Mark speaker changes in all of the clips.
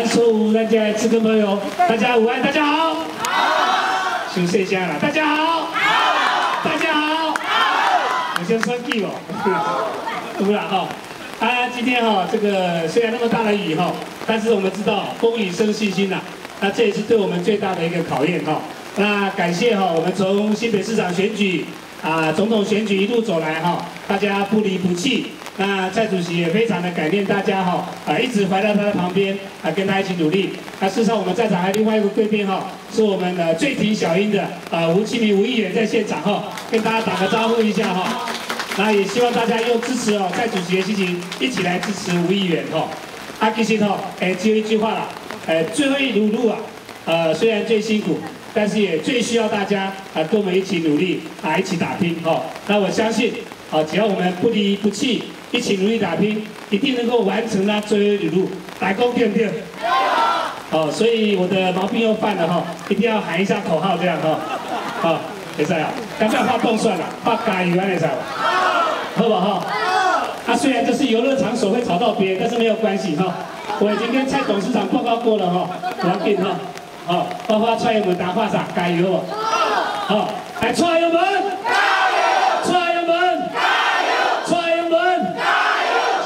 Speaker 1: 所有咱家的志工朋友，大家午安，大家好。好。先谢一下啦，大家好。好。大家好。好。我先穿记哦，有啦哈。今天哈，这个虽然那么大的雨哈，但是我们知道风雨生信心呐。那这也是对我们最大的一个考验哈。那感谢哈，我们从新北市长选举总统选举一路走来哈，大家不离不弃。那蔡主席也非常的感念大家哈，一直怀到他的旁边跟他一起努力。事实上我们在场还有另外一个贵宾哈，是我们最挺小英的吴启明吴议员在现场哈，跟大家打个招呼一下哈。那也希望大家用支持蔡主席的心情一起来支持吴议员哈。其实只有一句话啦，最后一里路虽然最辛苦，但是也最需要大家跟我们一起努力一起打拼哈。那我相信只要我们不离不弃。一起努力打拼，一定能够完成那最后一里路。打工对不对？所以我的毛病又犯了哈，一定要喊一下口号这样哈。会使啊，刚才画动算了，画加油安会使吧？好不好？虽然这是游乐场所会吵到别人，但是没有关系哈。我已经跟蔡董事长报告过了哈，不要紧哈。包括蔡英文答话啥加油哦。好，来蔡英文。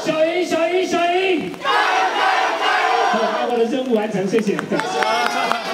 Speaker 1: 任务完成，谢谢。